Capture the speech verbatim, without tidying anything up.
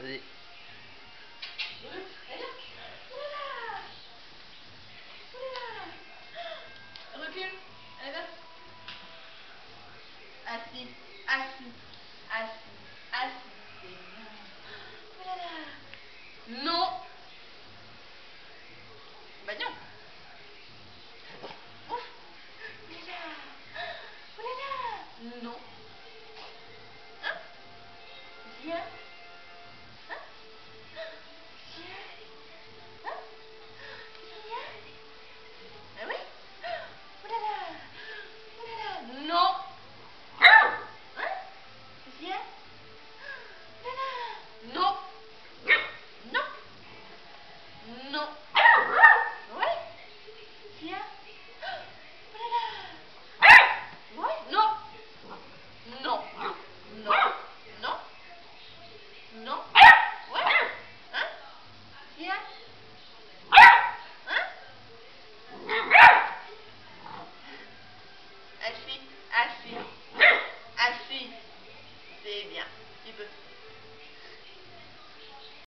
Vas-y. Recule. Allez, va. Assis, assis, assis, assis. C'est bien. Oh là là. Non. Bah non. Ouf. Oh là là. Oh là là. Non. Hein? Viens. Hein? Viens. Hein? Viens. Ah oui? Oh là là. Oh là là. Non. Hein? Viens. Oh là là. Non. Non. Non. Ouais. Viens. Oh là là. Ouais. Non. Non. Non. Non. Non. Ouais. Hein? Viens. Hein? Assis. Assis. Assis. C'est bien. Tu peux.